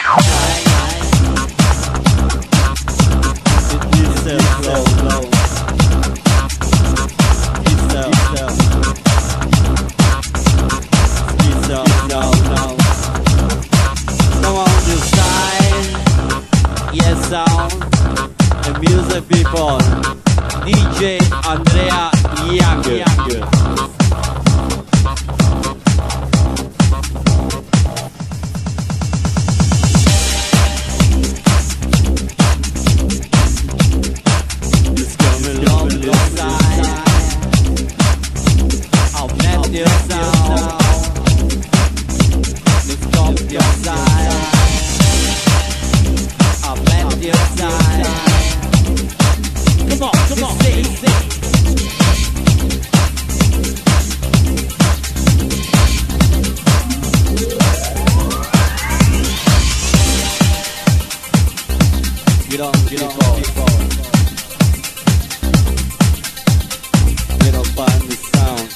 People, DJ Andrea Young. It's coming on the side. I'll met your sound. Let's come your side. I'll met your side. Come on, sing. Get on, find the sound.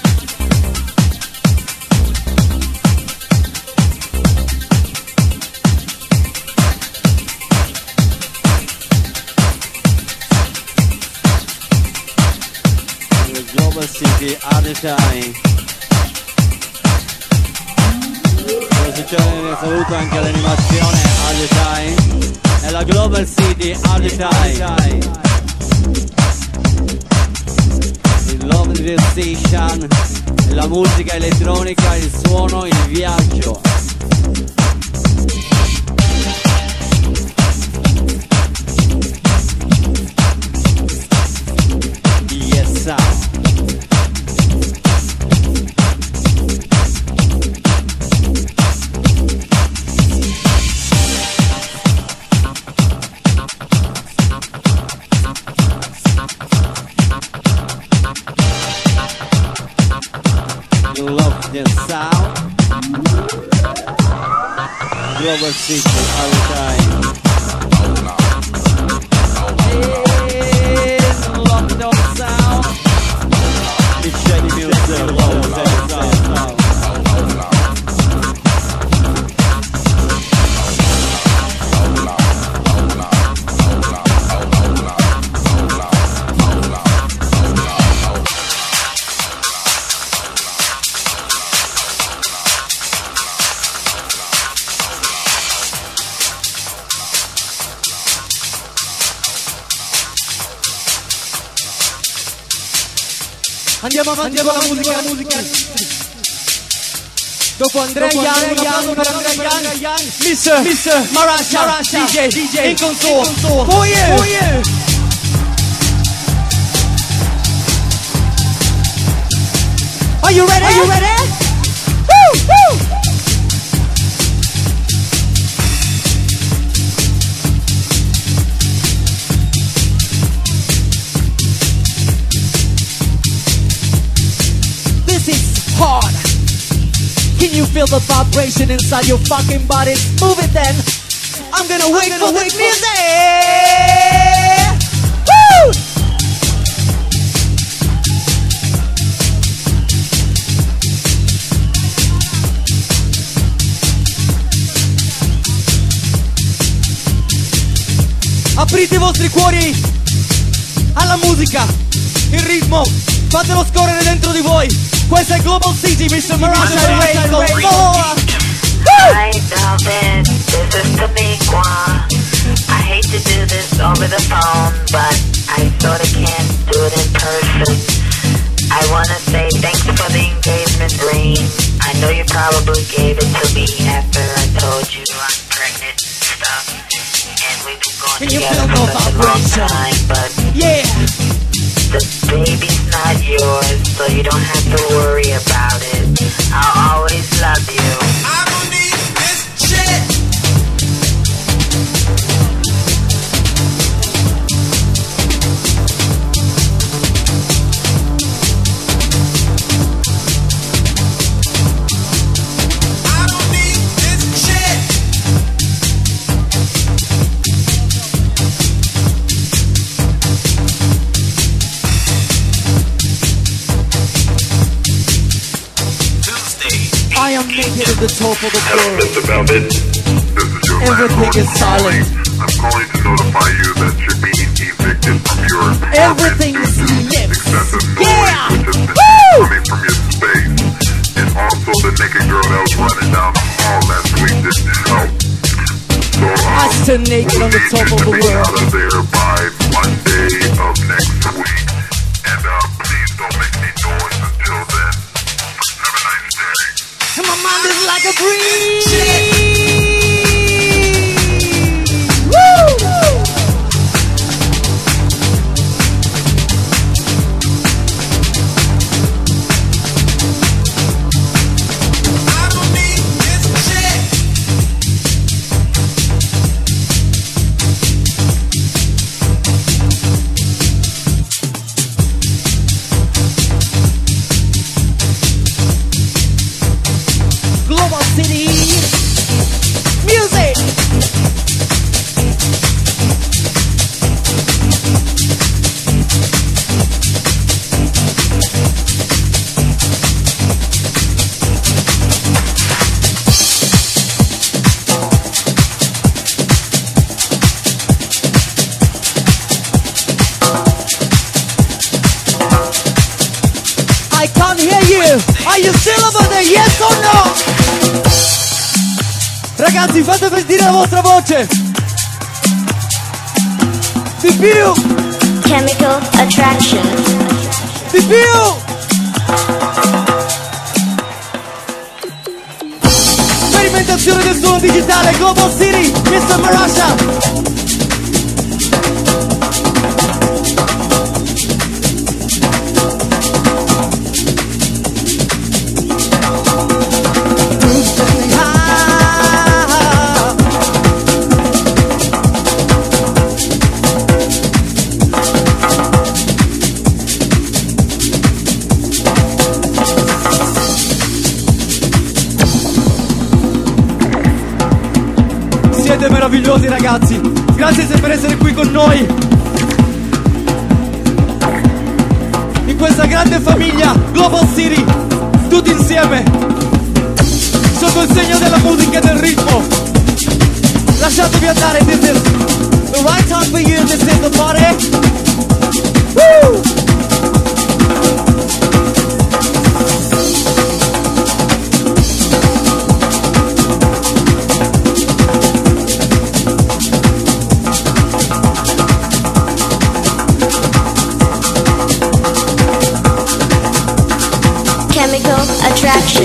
Global City all the time. Saluto anche l'animazione all the time. È la Global City all the time. Il Love the Station, la musica elettronica, il suono, il viaggio. Yes, sound. Love the sound. Global City all the time. Love the sound. It's shady music. Love the sound. Andiamo avanti con la musica. Dopo Andrea Young, per Andrea Young, Mr. Marasha, DJ in console. For you. Are you ready? Woo! This is hard. Can you feel the vibration inside your fucking body? Move it then. I'm gonna wait for the music. Woo! Aprite i vostri cuori alla musica, il ritmo, fatelo scorrere dentro di voi. Questa è Global City, Mr. Marasha and Ray. Hi, Velvet, this is Tamikwa. I hate to do this over the phone, but I sorta can't do it in person. I wanna say thanks for the engagement ring. I know you probably gave it to me after I told you I'm pregnant and stuff. And we've been going together for such a long time, but yeah, the baby's not yours, so you don't have to worry about it. I'll always love you. I don't need this shit. I don't need this shit. Tuesday. I am naked at the top of the Hello, floor. Mr. Velvet. This is your Everything is silent. I'm calling to notify you that you're being evicted from your Everything is lips. excessive noise Yeah! which has been Woo! coming from your space. And also the naked girl that was running down the hall last week didn't help. So I stood naked on the we need top you of to the be out world. of there by Monday of next week. And please don't make any noise until then. Have a nice day. And my mind is like a breeze. Woo! I don't need this shit. Global City Music. I can't hear you. Are you still over there? Yes or no? Ragazzi, fate sentire la vostra voce. Di più, Chemical attraction. di più. Sperimentazione del suono digitale, Global City, Mr. Marasha. Siete meravigliosi ragazzi, grazie per essere qui con noi in questa grande famiglia Global City, tutti insieme sotto il segno della musica e del ritmo. Lasciatevi andare, this is the right time for you, this is the party. Woo! Chemical attraction.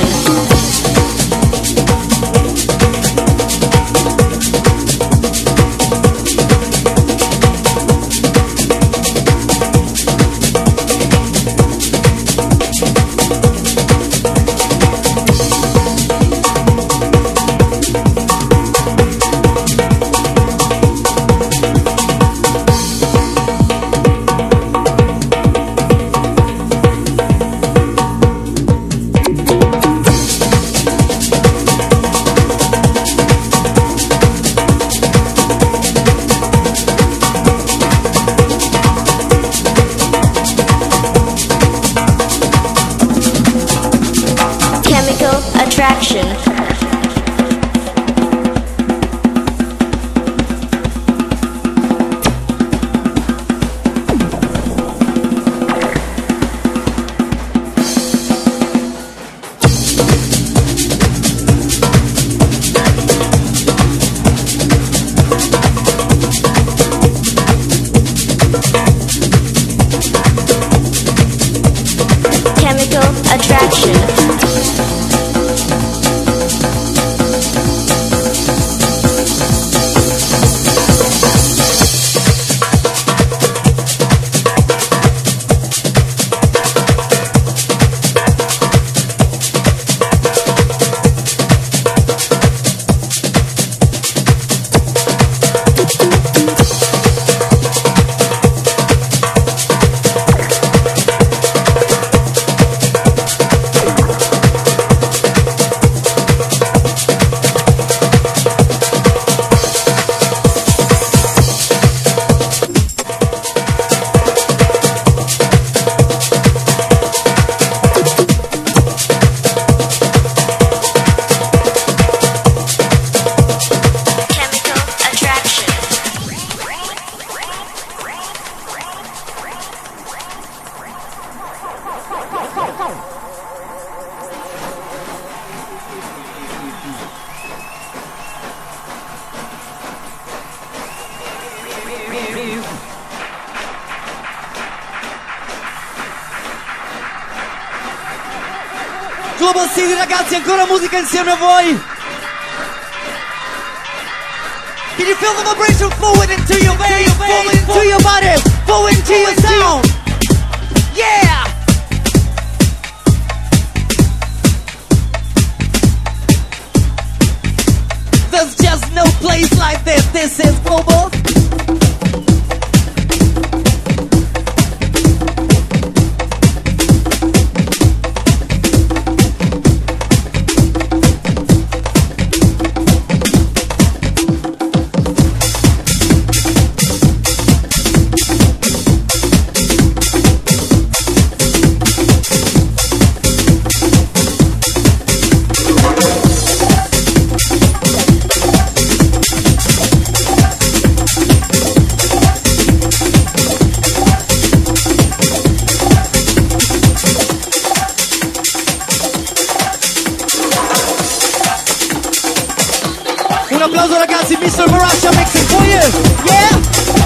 Chemical attraction. Chemical attraction. Chemical Global City, ragazzi, ancora musica insieme a voi. Can you feel the vibration flowing into your veins, flowing into your body, flowing into your sound? Yeah! There's just no place like this. This is global. Un applauso ragazzi, Mr. Marasha mixing for you, yeah!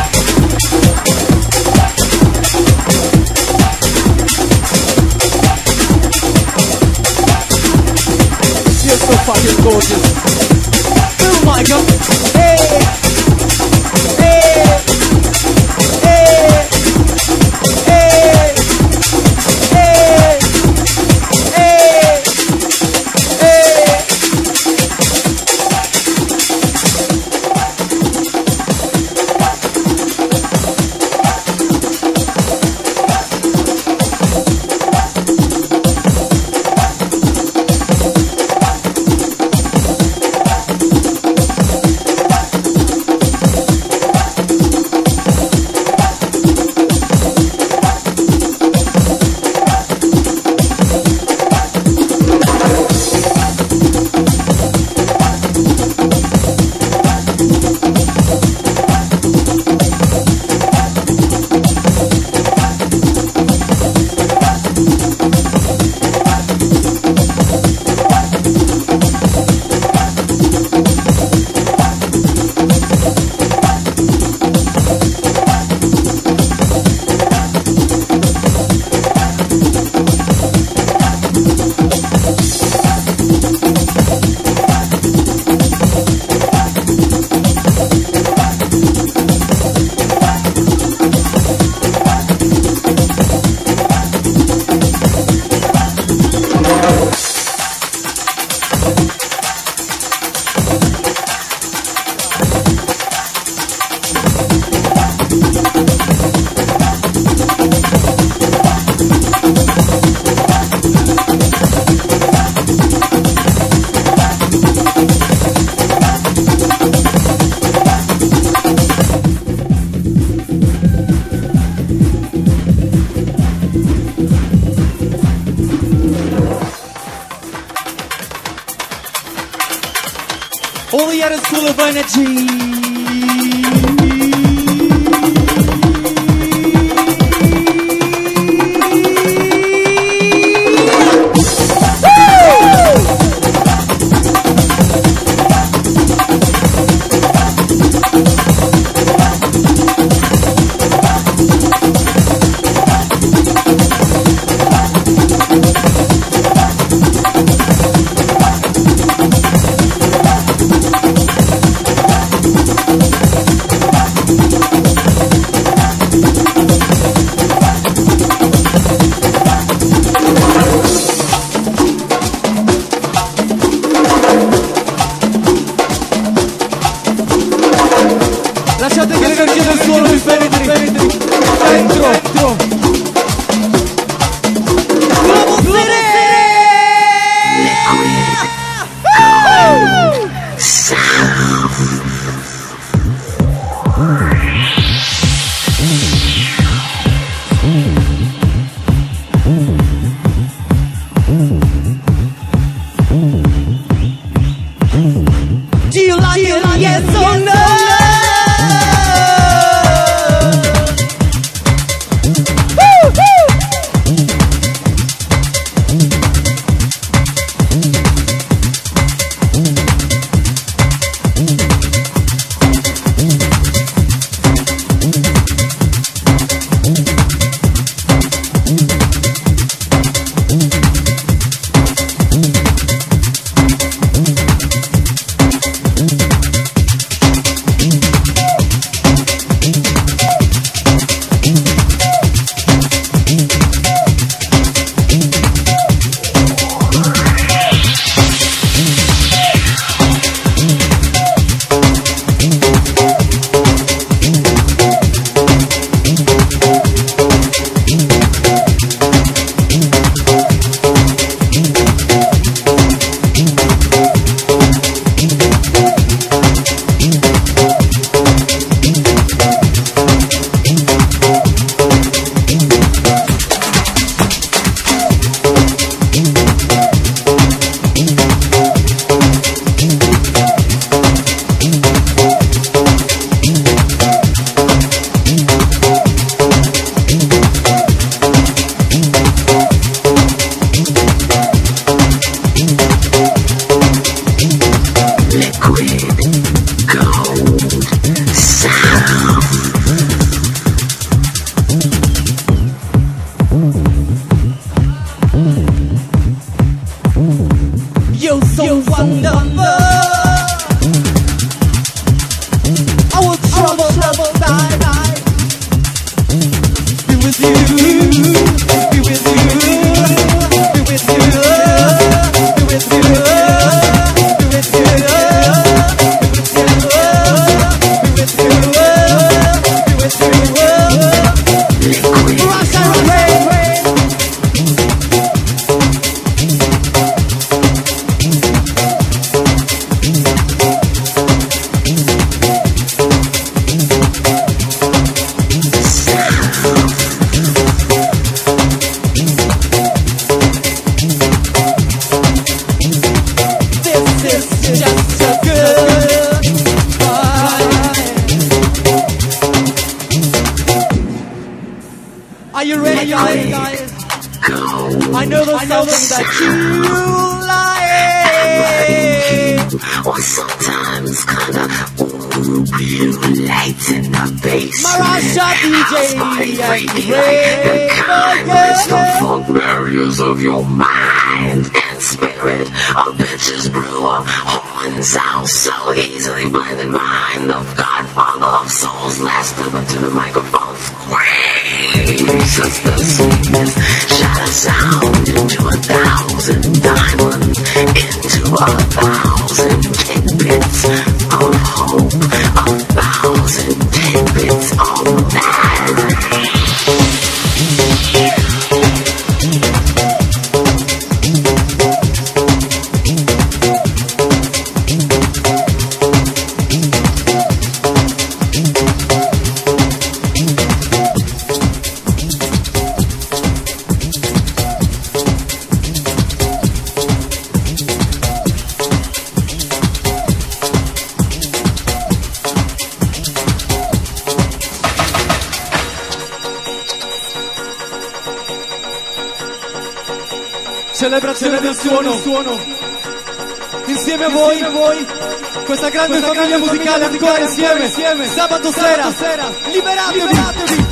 You're so fucking gorgeous. Oh my god. Hey! Hey! Hey! Hey! Hey! Hey! Hey! All the others full of energy. Lasciate che l'energia del suono vi penetri dentro. Global City! Do you like it? Yes or no? trouble die. Be with you, be with you, be with you, be with you, be with you, be with you. Rush and rain. Are you ready, guys? I know there's something that you like. Or sometimes kinda real lights in the bass. Marasha DJ the kindness, the funk barriers of your mind and spirit. A bitch's brew of horns out so easily blinded mind of Godfather of souls. Last number to the microphone screams as the sweetness shot a sound into 1,000 diamonds, into 1,000 tidbits of hope, 1,000 tidbits of that. Celebrazione del suono. Insieme a voi questa grande famiglia musicale ancora insieme. Sabato sera, liberatevi.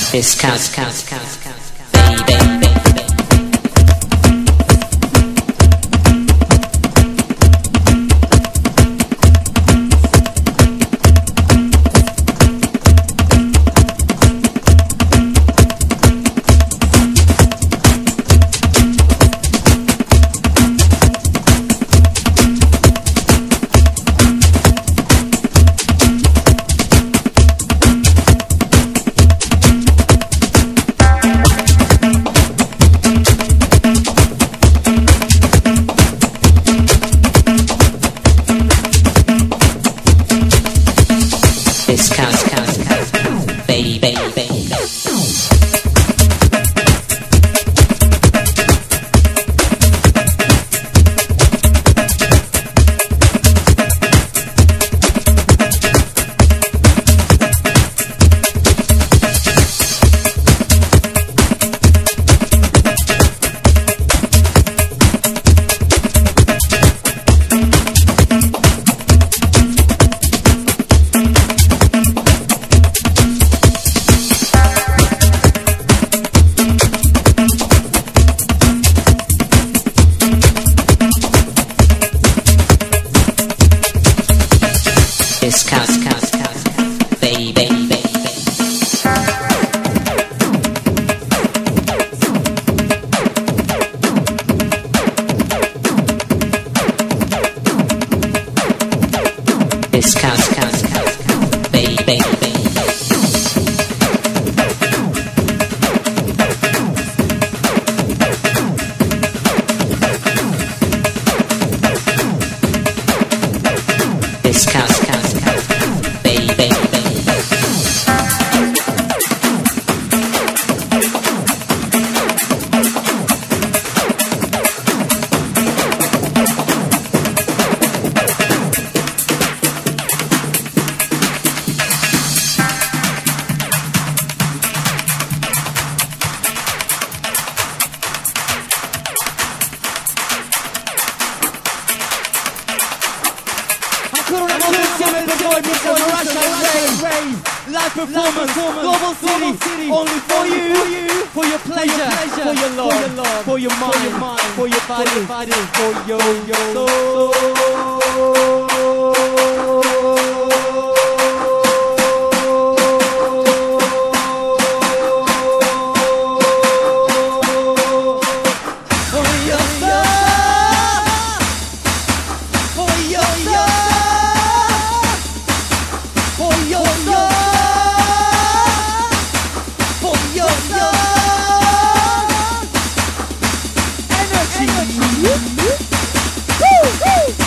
It's count, baby. It's count, baby. It's count, baby. It's count, baby. It's count, baby. Ancora una volta insieme per voi, Mr. Marasha Rave. Live performance, Global City, only for you, for your pleasure, for your love, for your mind, for your body, for your soul. Energy. Woo!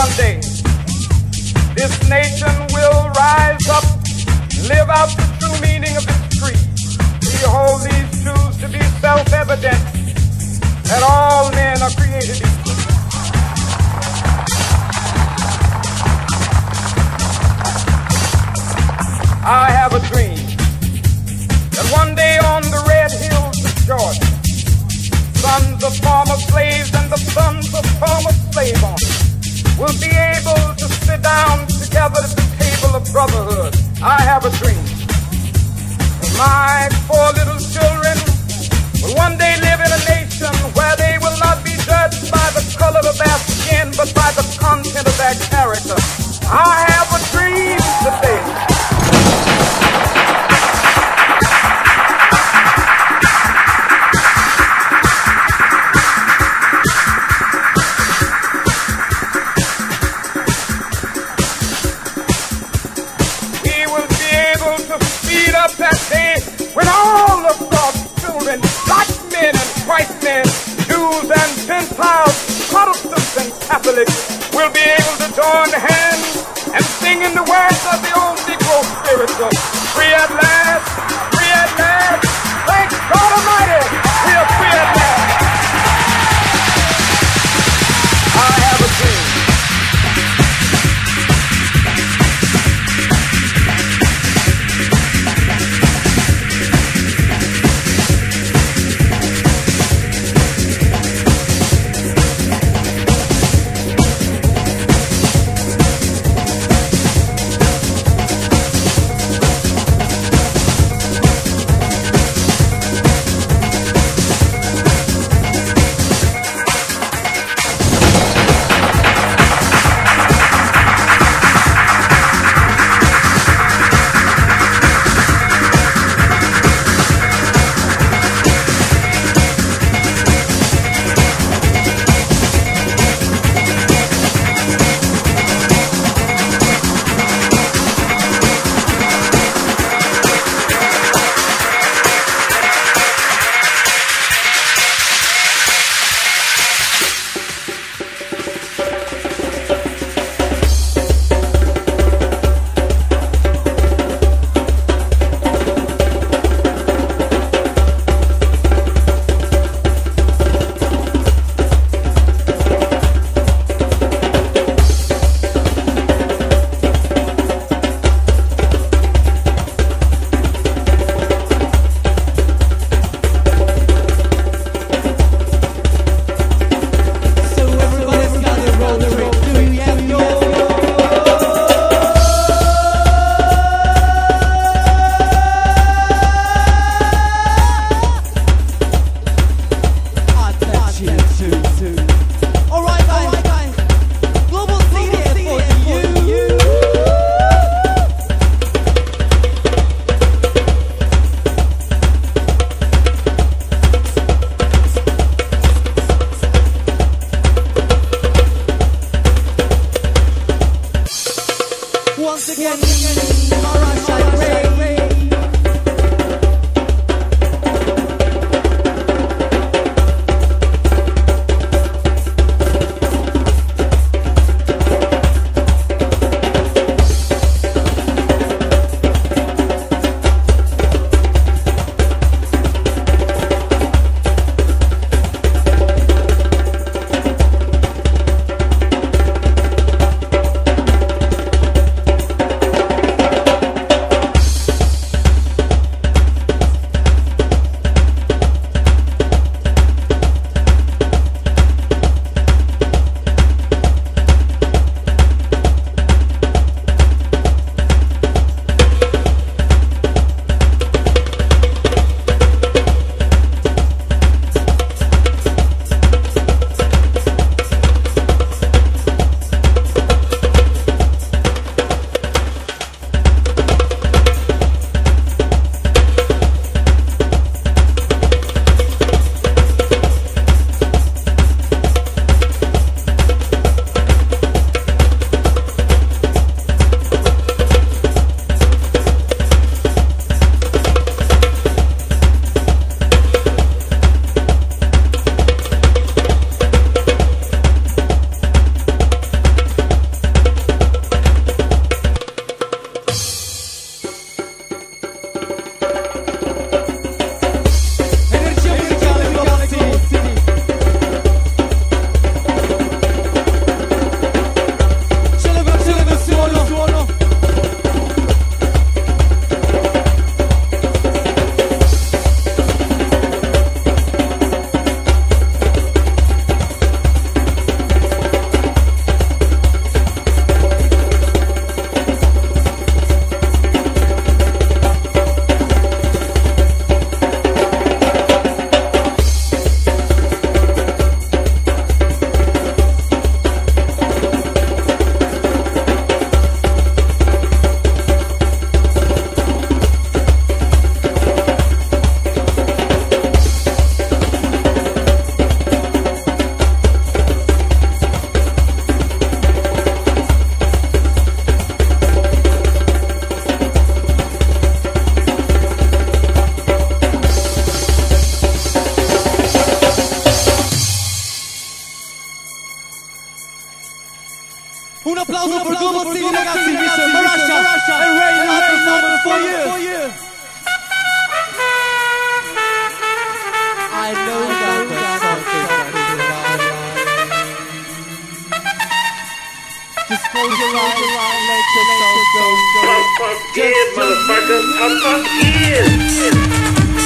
one day this nation will rise up, live out the true meaning of its creed. We hold these truths to be self-evident, that all men are created equal. I have a dream that one day on the red hills of Georgia, sons of former slaves and the sons of former slave owners will be able to sit down together at the table of brotherhood. I have a dream that my 4 little children will one day live in a nation where they will not be judged by the color of their skin, but by the content of their character. I have a dream today. That day when all of God's children, black men and white men, Jews and Gentiles, Protestants and Catholics, will be able to join hands and sing in the words of the old Negro spiritual. Free at last, free at last, thank God Almighty, we are free at last. I have a dream. Un applauso per Global City, ragazzi, Mr. Marasha and Ray, live performance for you. I know that there's something that is just close your eyes, let yourself go. Pump yeah, motherfucker. Pump yeah.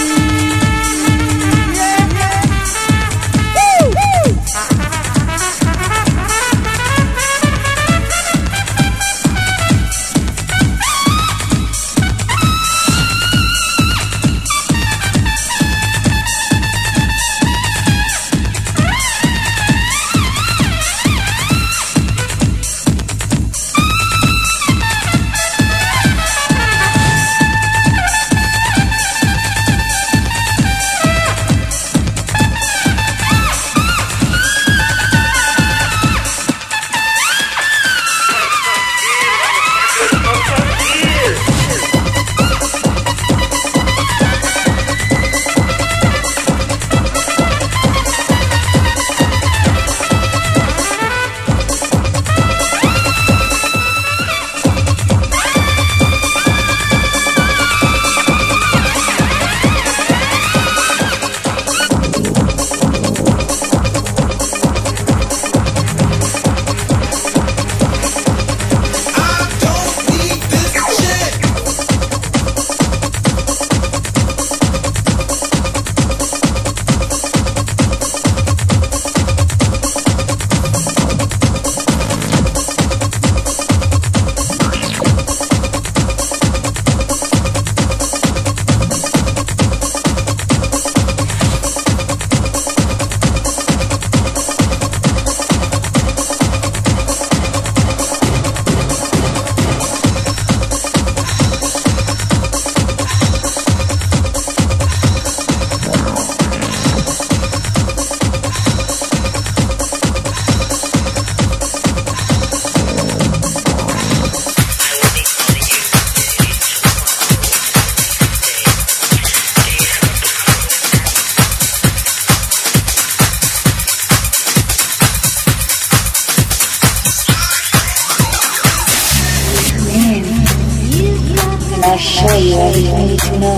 I'll show you everything you need to know.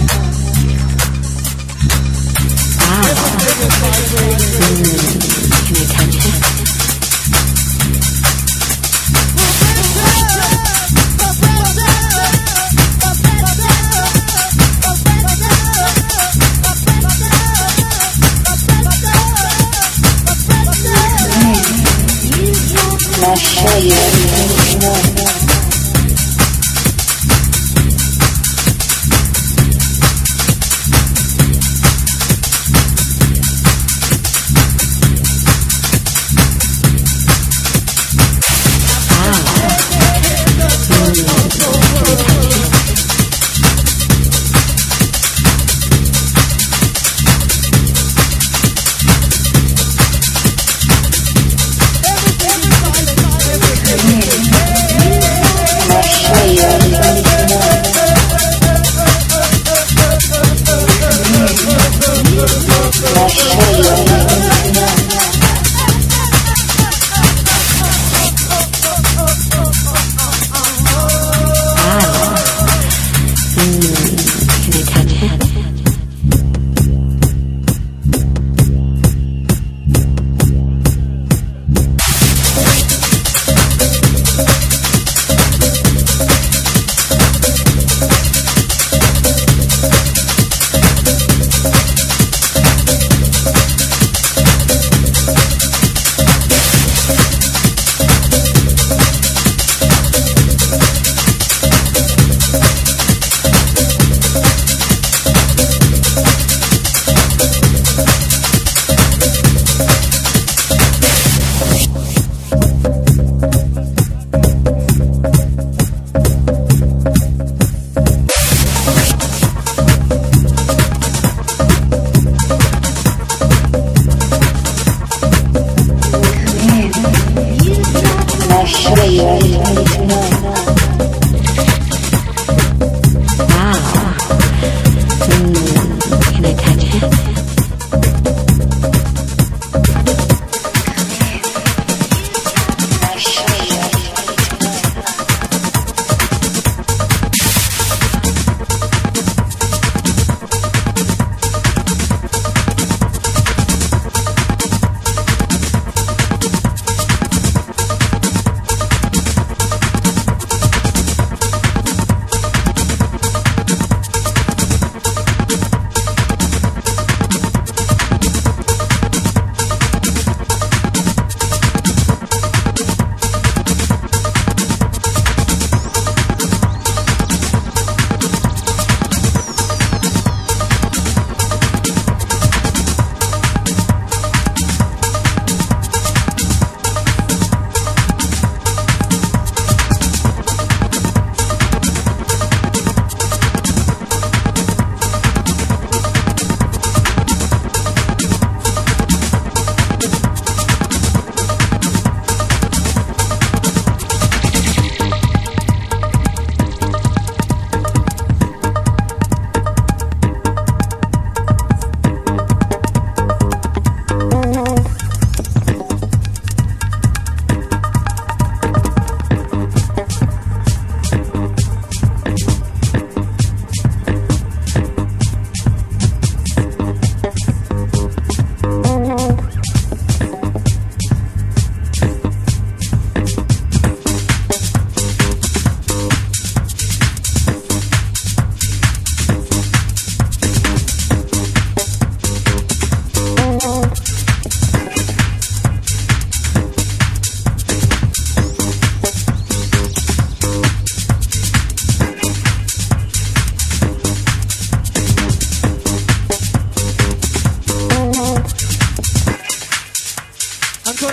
Can you touch it? I'll show you everything you need to know.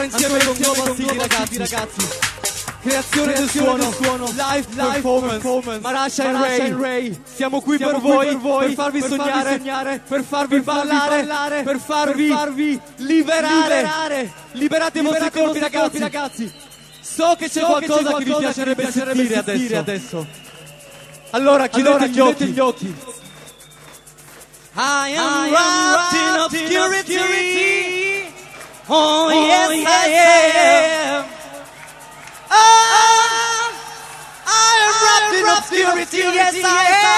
Ancora insieme con Global City, ragazzi. Creazione del suono, live performance, Marasha e Ray. Siamo qui per voi, per farvi sognare, per farvi ballare, per farvi liberare. Liberate i vostri corpi, ragazzi. So che c'è qualcosa che vi piacerebbe sentire adesso. Allora chiudete gli occhi. I am wrapped in obscurity. Oh yes I am. I am wrapped in obscurity. Yes I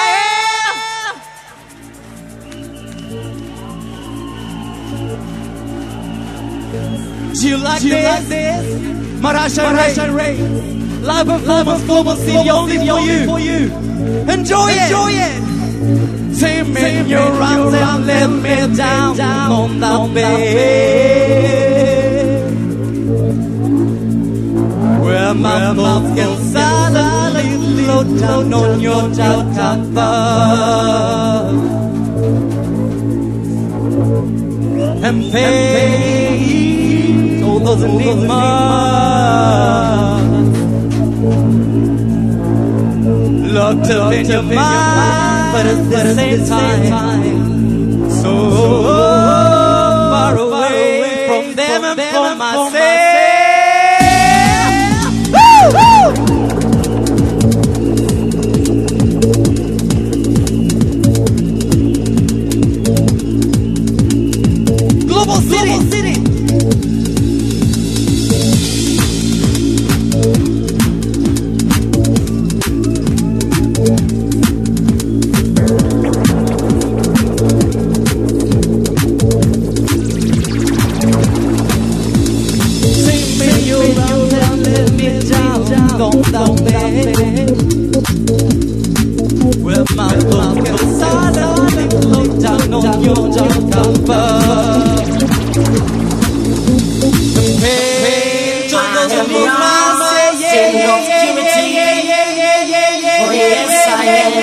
am. Do you like this? Marasha and Ray. Live performance, Global City, only for you. Enjoy it. Take me in your arms and let me down on the bed, where my mouth can silently float down on your cover and paint all those enigmas locked up in your mind, but at the same time so far away from them and from myself. Global City. Well, my book can silently float down on your cover. The pain of those enigmas, oh yes I am.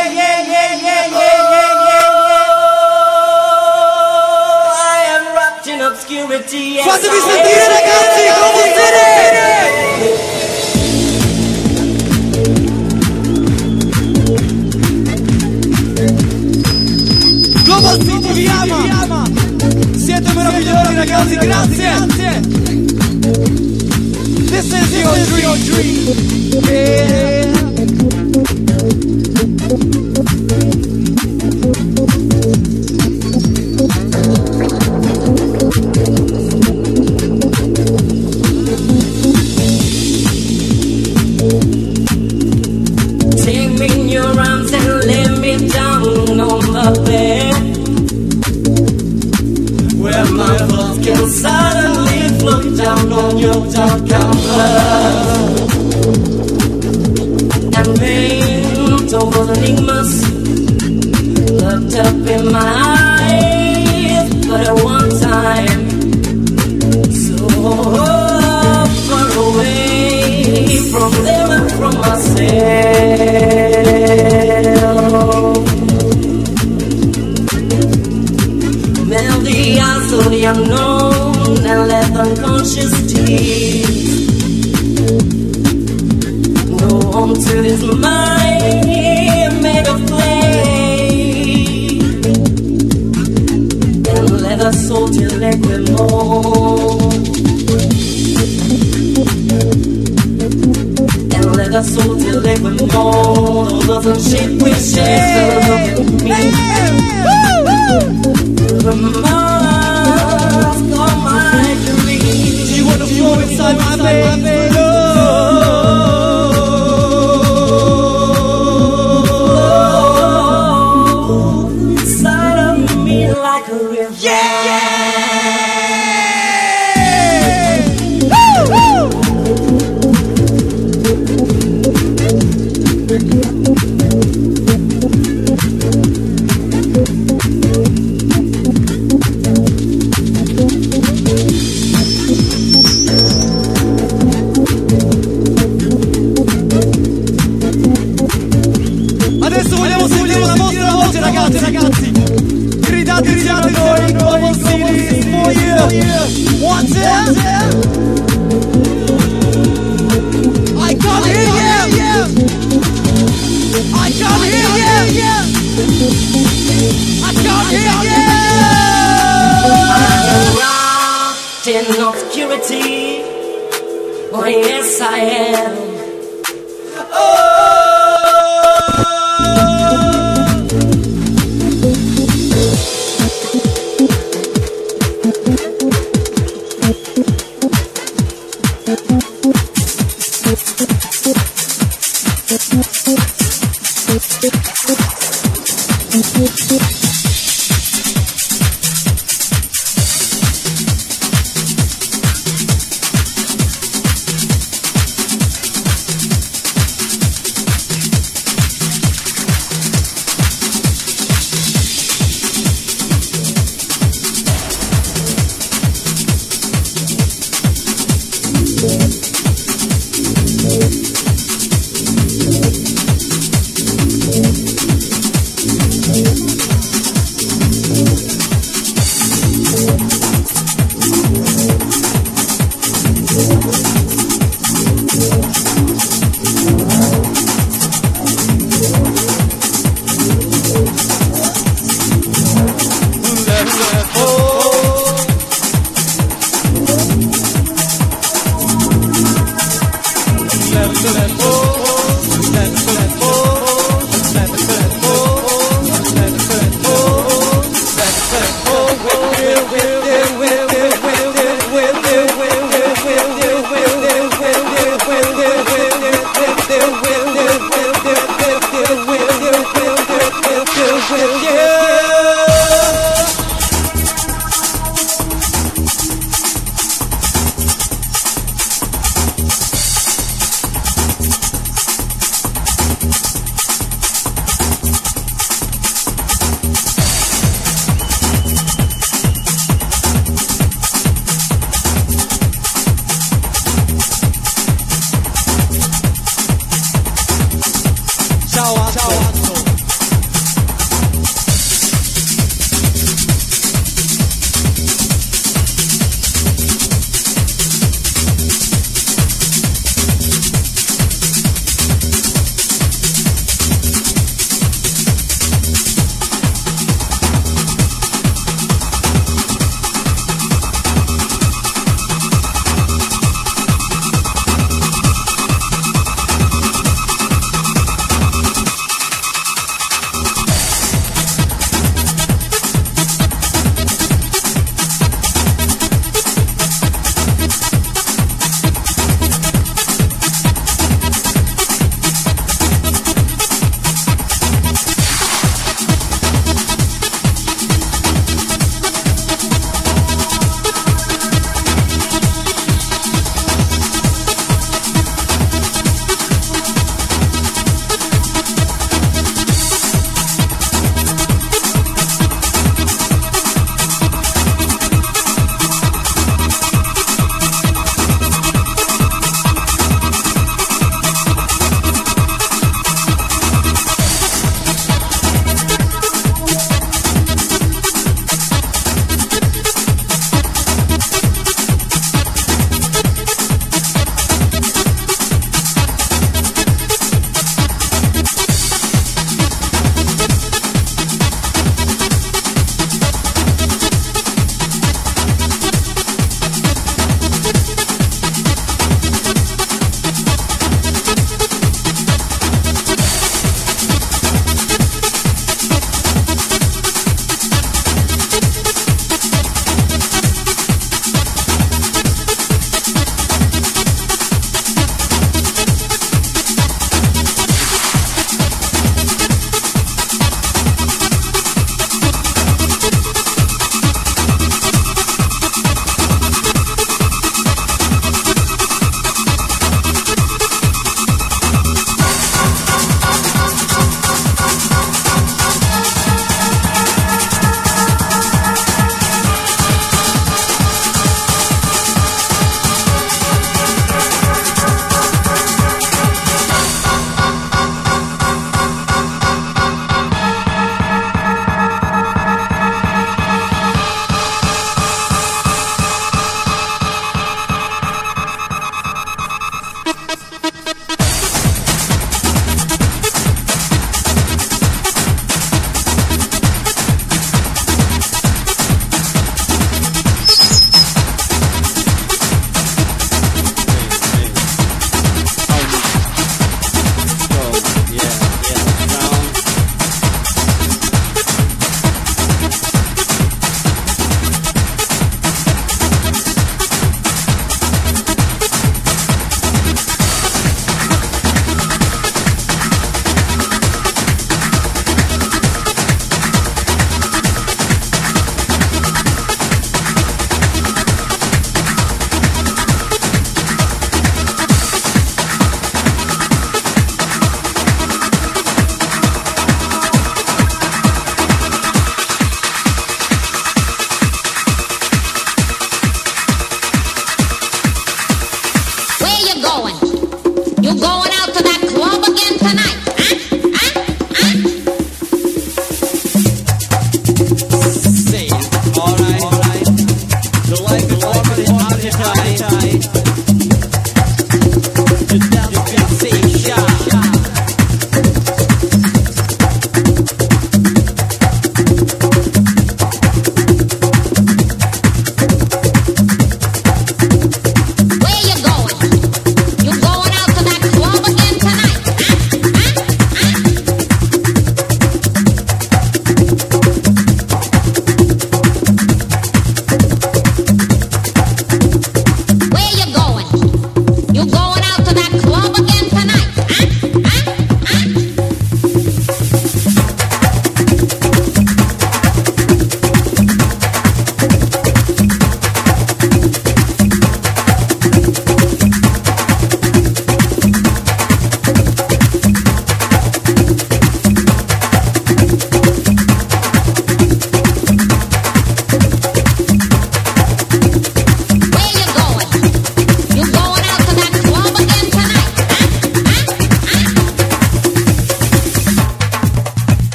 I am wrapped in obscurity. Fatevi sentire ragazzi, come siete? Global City vi ama. Siete meravigliosi ragazzi, grazie. This is your dream. Yeah. Take me in your arms and lay me down on the bed, where my thoughts can suddenly float down on your dark cover and paint all those enigmas locked up in my eyes, but at one time so far away from them and from myself. Melt the eyes of the unknown and let unconscious tears go on to this mind made of clay, and let us soul till more, and let us soul till more. Doesn't shape we share the mask of my dreams. You wanna flow inside my baby? Inside of me like a river. Adesso vogliamo sentire la vostra voce ragazzi. Gridate insieme a noi, Global City. lost in obscurity. Oh yes I am.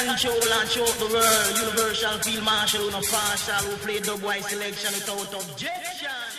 control and show the world. Universal field marshal, who no partial, who play dub white selection without objection.